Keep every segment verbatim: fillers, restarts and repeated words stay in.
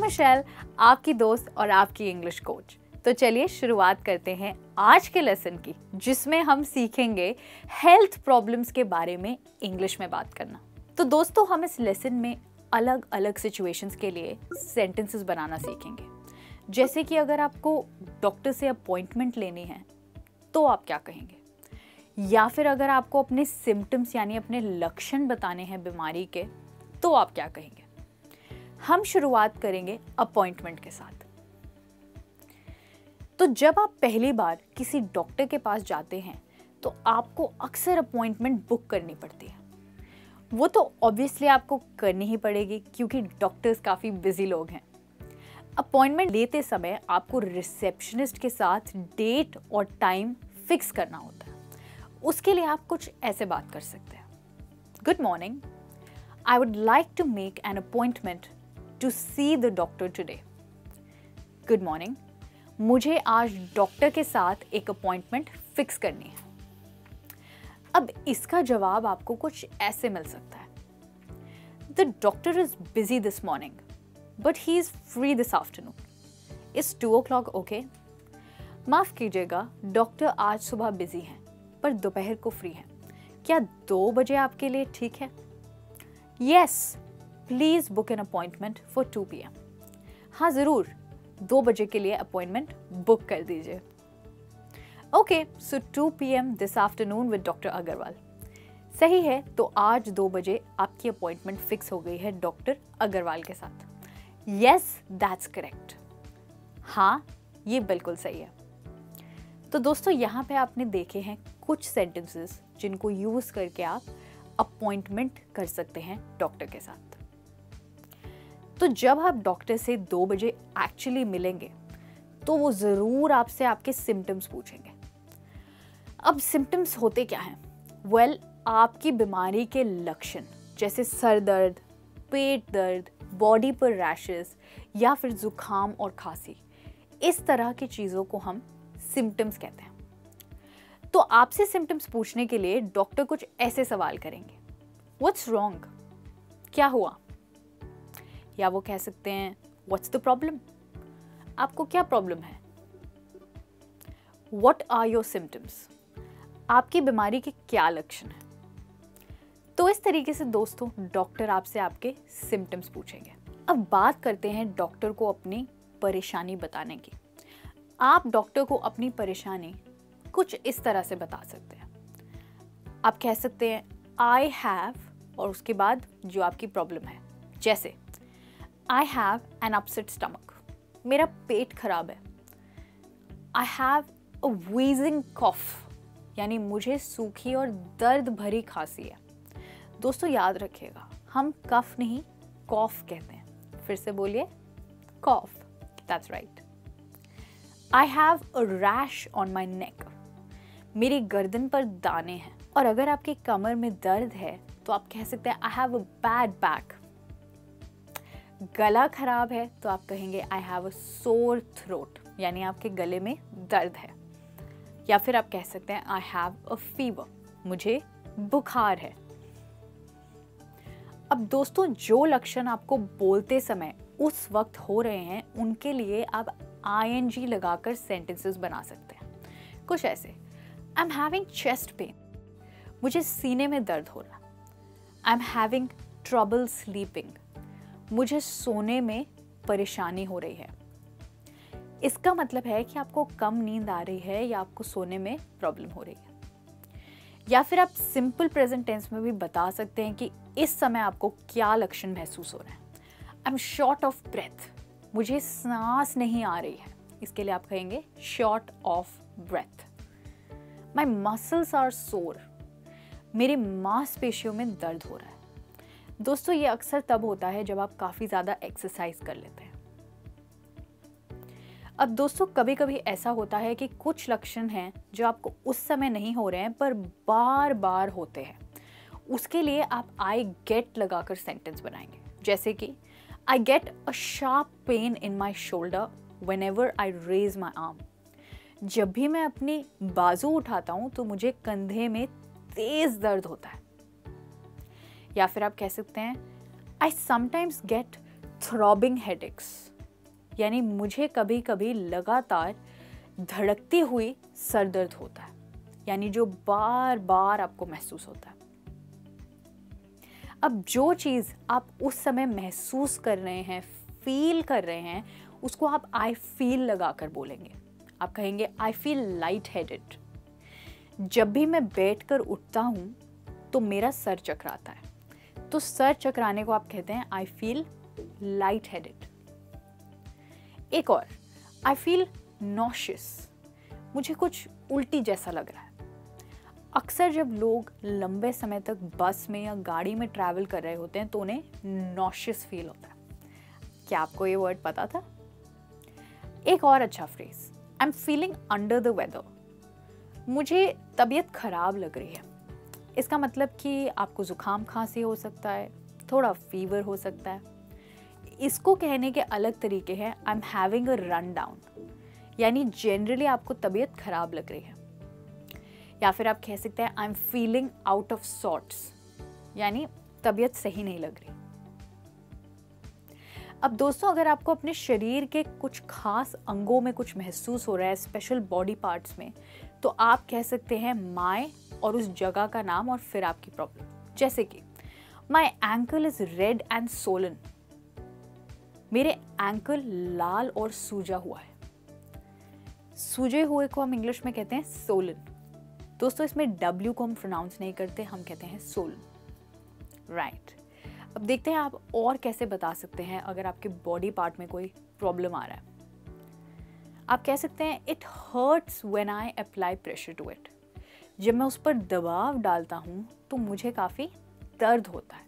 Michel, आपकी दोस्त और आपकी इंग्लिश कोच। तो चलिए शुरुआत करते हैं आज के लेसन की, जिसमें हम सीखेंगे हेल्थ प्रॉब्लम्स के बारे में इंग्लिश में बात करना। तो दोस्तों, हम इस लेसन में अलग अलग सिचुएशंस के लिए सेंटेंसेस बनाना सीखेंगे। जैसे कि अगर आपको डॉक्टर से अपॉइंटमेंट लेनी है तो आप क्या कहेंगे, या फिर अगर आपको अपने सिम्टम्स यानी अपने लक्षण बताने हैं बीमारी के तो आप क्या कहेंगे। हम शुरुआत करेंगे अपॉइंटमेंट के साथ। तो जब आप पहली बार किसी डॉक्टर के पास जाते हैं तो आपको अक्सर अपॉइंटमेंट बुक करनी पड़ती है। वो तो ऑब्वियसली आपको करनी ही पड़ेगी क्योंकि डॉक्टर्स काफ़ी बिजी लोग हैं। अपॉइंटमेंट लेते समय आपको रिसेप्शनिस्ट के साथ डेट और टाइम फिक्स करना होता है। उसके लिए आप कुछ ऐसे बात कर सकते हैं। Good morning, I would like to make an appointment to see the doctor today. Good morning, मुझे आज डॉक्टर के साथ एक अपॉइंटमेंट फिक्स करनी है। अब इसका जवाब आपको कुछ ऐसे मिल सकता है। The doctor is busy this morning but he is free this afternoon. Is two o'clock okay? माफ कीजिएगा, डॉक्टर आज सुबह बिजी हैं पर दोपहर को फ्री हैं। क्या दो बजे आपके लिए ठीक है? Yes, please book an appointment for two P M. हाँ जरूर, दो बजे के लिए अपॉइंटमेंट बुक कर दीजिए। Okay, so two P M this afternoon with doctor Agarwal. सही है, तो आज दो बजे आपकी अपॉइंटमेंट फिक्स हो गई है डॉक्टर अग्रवाल के साथ। Yes, that's correct. हाँ, ये बिल्कुल सही है। तो दोस्तों, यहाँ पे आपने देखे हैं कुछ सेंटेंसेस जिनको यूज करके आप अपॉइंटमेंट कर सकते हैं डॉक्टर के साथ। तो जब आप डॉक्टर से दो बजे एक्चुअली मिलेंगे तो वो जरूर आपसे आपके सिम्टम्स पूछेंगे। अब सिम्टम्स होते क्या हैं? वेल well, आपकी बीमारी के लक्षण जैसे सर दर्द, पेट दर्द, बॉडी पर रैशेस या फिर जुकाम और खांसी, इस तरह की चीजों को हम सिम्टम्स कहते हैं। तो आपसे सिम्टम्स पूछने के लिए डॉक्टर कुछ ऐसे सवाल करेंगे। What's wrong? क्या हुआ? या वो कह सकते हैं व्हाट्स द प्रॉब्लम? आपको क्या प्रॉब्लम है? What are your symptoms? आपकी बीमारी के क्या लक्षण हैं? तो इस तरीके से दोस्तों डॉक्टर आपसे आपके सिम्टम्स पूछेंगे। अब बात करते हैं डॉक्टर को अपनी परेशानी बताने की। आप डॉक्टर को अपनी परेशानी कुछ इस तरह से बता सकते हैं। आप कह सकते हैं आई हैव, और उसके बाद जो आपकी प्रॉब्लम है, जैसे I have an upset stomach, मेरा पेट खराब है। आई हैव अ व्हीजिंग कॉफ, यानी मुझे सूखी और दर्द भरी खांसी है। दोस्तों याद रखिएगा, हम कफ नहीं कॉफ कहते हैं। फिर से बोलिए, cough. That's right. I have a rash on my neck, मेरी गर्दन पर दाने हैं। और अगर आपकी कमर में दर्द है तो आप कह सकते हैं I have a bad back. गला खराब है तो आप कहेंगे I have a sore throat, यानी आपके गले में दर्द है। या फिर आप कह सकते हैं आई हैव अ फीवर, मुझे बुखार है। अब दोस्तों, जो लक्षण आपको बोलते समय उस वक्त हो रहे हैं उनके लिए आप आई एन जी लगाकर सेंटेंसेस बना सकते हैं। कुछ ऐसे, I am having chest pain, मुझे सीने में दर्द हो रहा। I am having trouble sleeping, मुझे सोने में परेशानी हो रही है। इसका मतलब है कि आपको कम नींद आ रही है या आपको सोने में प्रॉब्लम हो रही है। या फिर आप सिंपल प्रेजेंट टेंस में भी बता सकते हैं कि इस समय आपको क्या लक्षण महसूस हो रहे हैं। I am short of breath, मुझे सांस नहीं आ रही है। इसके लिए आप कहेंगे short of breath. My muscles are sore, मेरी मांसपेशियों में दर्द हो रहा है। दोस्तों, ये अक्सर तब होता है जब आप काफ़ी ज़्यादा एक्सरसाइज कर लेते हैं। अब दोस्तों, कभी कभी ऐसा होता है कि कुछ लक्षण हैं जो आपको उस समय नहीं हो रहे हैं पर बार बार होते हैं। उसके लिए आप आई गेट लगाकर सेंटेंस बनाएंगे। जैसे कि I get a sharp pain in my shoulder whenever I raise my arm. जब भी मैं अपनी बाजू उठाता हूँ तो मुझे कंधे में तेज दर्द होता है। या फिर आप कह सकते हैं I sometimes get throbbing headaches यानी मुझे कभी कभी लगातार धड़कती हुई सर दर्द होता है, यानी जो बार बार आपको महसूस होता है। अब जो चीज़ आप उस समय महसूस कर रहे हैं, फील कर रहे हैं, उसको आप आई फील लगाकर बोलेंगे। आप कहेंगे आई फील लाइट हेडेड। जब भी मैं बैठकर उठता हूँ तो मेरा सर चकराता है, तो सर चकराने को आप कहते हैं आई फील लाइट हेडेड। एक और, आई फील नॉशियस, मुझे कुछ उल्टी जैसा लग रहा है। अक्सर जब लोग लंबे समय तक बस में या गाड़ी में ट्रैवल कर रहे होते हैं तो उन्हें नॉशियस फील होता है। क्या आपको ये वर्ड पता था? एक और अच्छा phrase, I am feeling under the weather, मुझे तबीयत खराब लग रही है। इसका मतलब कि आपको जुकाम खांसी हो सकता है, थोड़ा फीवर हो सकता है। इसको कहने के अलग तरीके हैं, I am having a run down, यानी जनरली आपको तबीयत खराब लग रही है। या फिर आप कह सकते हैं I am feeling out of sorts, यानी तबीयत सही नहीं लग रही। अब दोस्तों, अगर आपको अपने शरीर के कुछ खास अंगों में कुछ महसूस हो रहा है, स्पेशल बॉडी पार्ट्स में, तो आप कह सकते हैं माय और उस जगह का नाम और फिर आपकी प्रॉब्लम। जैसे कि my ankle is red and swollen, मेरे एंकल लाल और सूजा हुआ है। सूजे हुए को हम इंग्लिश में कहते हैं सोलन। दोस्तों, इसमें डब्ल्यू को हम प्रोनाउंस नहीं करते, हम कहते हैं सोलन। राइट। अब देखते हैं आप और कैसे बता सकते हैं अगर आपके बॉडी पार्ट में कोई प्रॉब्लम आ रहा है। आप कह सकते हैं it hurts when I apply pressure to it, जब मैं उस पर दबाव डालता हूं तो मुझे काफी दर्द होता है।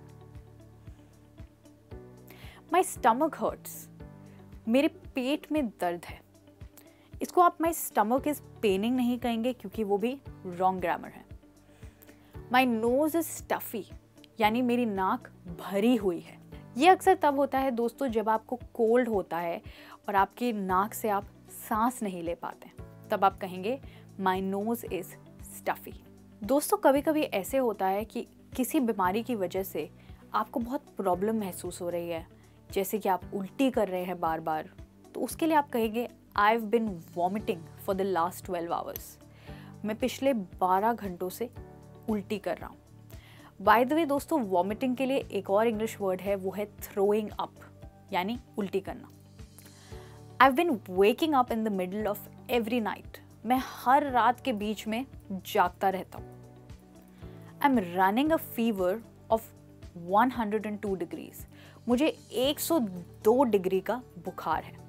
माई स्टमक हर्ट्स, मेरे पेट में दर्द है। इसको आप माई स्टमक इज पेनिंग नहीं कहेंगे क्योंकि वो भी रॉन्ग ग्रामर है। माई नोज इज स्टफी, यानी मेरी नाक भरी हुई है। ये अक्सर तब होता है दोस्तों जब आपको कोल्ड होता है और आपकी नाक से आप सांस नहीं ले पाते, तब आप कहेंगे माई नोज इज स्टफी। दोस्तों, कभी कभी ऐसे होता है कि किसी बीमारी की वजह से आपको बहुत प्रॉब्लम महसूस हो रही है, जैसे कि आप उल्टी कर रहे हैं बार बार, तो उसके लिए आप कहेंगे I have been vomiting for the last twelve hours, मैं पिछले बारह घंटों से उल्टी कर रहा हूँ। बाय द वे दोस्तों, वॉमिटिंग के लिए एक और इंग्लिश वर्ड है, वो है थ्रोइंग अप, यानी उल्टी करना। I have been waking up in the middle of every night, मैं हर रात के बीच में जागता रहता हूँ। I am running a fever of one hundred two degrees, मुझे एक सौ दो डिग्री का बुखार है।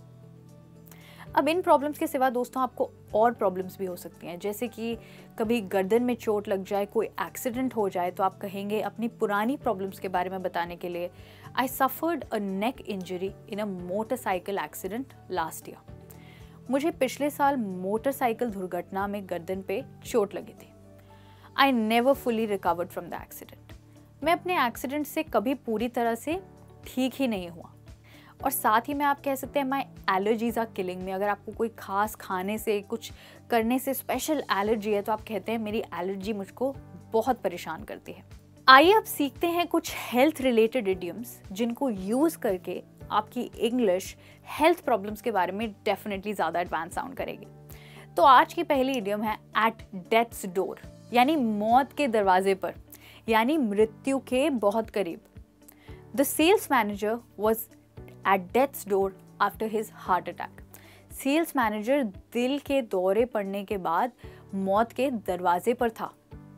अब इन प्रॉब्लम्स के सिवा दोस्तों आपको और प्रॉब्लम्स भी हो सकती हैं, जैसे कि कभी गर्दन में चोट लग जाए, कोई एक्सीडेंट हो जाए, तो आप कहेंगे अपनी पुरानी प्रॉब्लम्स के बारे में बताने के लिए I suffered a neck injury in a motorcycle accident last year, मुझे पिछले साल मोटरसाइकिल दुर्घटना में गर्दन पे चोट लगी थी। I never fully recovered from the accident, मैं अपने एक्सीडेंट से कभी पूरी तरह से ठीक ही नहीं हुआ। और साथ ही में आप कह सकते हैं my allergies are killing me, अगर आपको कोई खास खाने से, कुछ करने से स्पेशल एलर्जी है तो आप कहते हैं मेरी एलर्जी मुझको बहुत परेशान करती है। आइए अब सीखते हैं कुछ हेल्थ रिलेटेड इडियम्स जिनको यूज़ करके आपकी इंग्लिश हेल्थ प्रॉब्लम्स के बारे में डेफिनेटली ज़्यादा एडवांस साउंड करेगी। तो आज की पहली इडियम है एट डेथ्स डोर, यानी मौत के दरवाजे पर, यानी मृत्यु के बहुत करीब। The sales manager was at death's door after his heart attack, sales manager दिल के दौरे पड़ने के बाद मौत के दरवाजे पर था।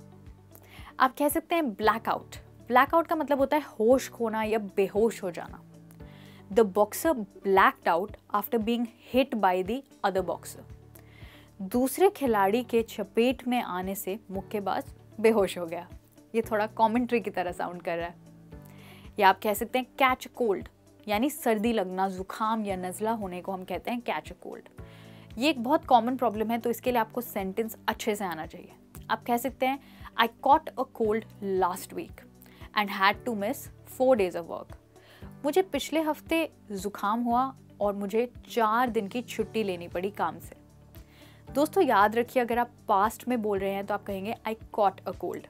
आप कह सकते हैं ब्लैकआउट, ब्लैकआउट का मतलब होता है होश खोना या बेहोश हो जाना। The boxer blacked out after being hit by the other boxer, दूसरे खिलाड़ी के चपेट में आने से मुक्केबाज बेहोश हो गया। ये थोड़ा कॉमेंट्री की तरह साउंड कर रहा है। या आप कह सकते हैं कैच कोल्ड, यानी सर्दी लगना, जुकाम या नज़ला होने को हम कहते हैं कैच अ कोल्ड। ये एक बहुत कॉमन प्रॉब्लम है, तो इसके लिए आपको सेंटेंस अच्छे से आना चाहिए। आप कह सकते हैं I caught a cold last week and had to miss four days of work, मुझे पिछले हफ्ते जुकाम हुआ और मुझे चार दिन की छुट्टी लेनी पड़ी काम से। दोस्तों याद रखिए, अगर आप पास्ट में बोल रहे हैं तो आप कहेंगे आई कॉट अ कोल्ड।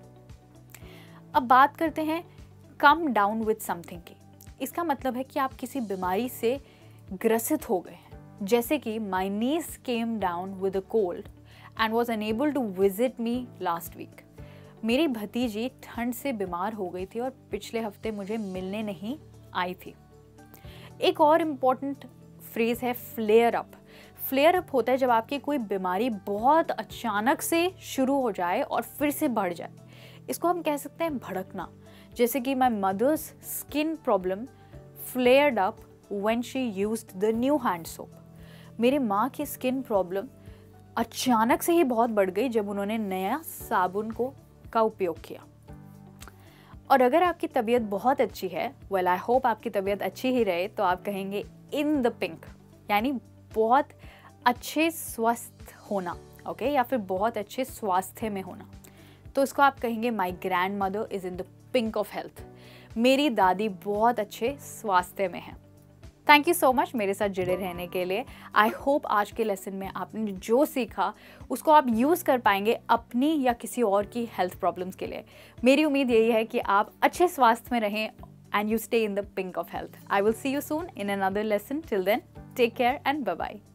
अब बात करते हैं कम डाउन विथ समथिंग की। इसका मतलब है कि आप किसी बीमारी से ग्रसित हो गए हैं। जैसे कि my niece came down with a cold and was unable to visit me last week. मेरी भतीजी ठंड से बीमार हो गई थी और पिछले हफ्ते मुझे मिलने नहीं आई थी। एक और इम्पॉर्टेंट फ्रेज है फ्लेयर अप। फ्लेयर अप होता है जब आपकी कोई बीमारी बहुत अचानक से शुरू हो जाए और फिर से बढ़ जाए। इसको हम कह सकते हैं भड़कना। जैसे कि my mother's skin problem flared up when she used the new hand soap. मेरी माँ की स्किन प्रॉब्लम अचानक से ही बहुत बढ़ गई जब उन्होंने नया साबुन को का उपयोग किया। और अगर आपकी तबीयत बहुत अच्छी है, वेल आई होप आपकी तबीयत अच्छी ही रहे, तो आप कहेंगे इन द पिंक, यानी बहुत अच्छे स्वस्थ होना, ओके okay? या फिर बहुत अच्छे स्वास्थ्य में होना। तो इसको आप कहेंगे my grandmother is in the pink of health. मेरी दादी बहुत अच्छे स्वास्थ्य में है। थैंक यू सो मच मेरे साथ जुड़े रहने के लिए। आई होप आज के लेसन में आपने जो सीखा उसको आप यूज़ कर पाएंगे अपनी या किसी और की हेल्थ प्रॉब्लम्स के लिए। मेरी उम्मीद यही है कि आप अच्छे स्वास्थ्य में रहें and you stay in the pink of health. I will see you soon in another lesson. Till then take care and bye bye.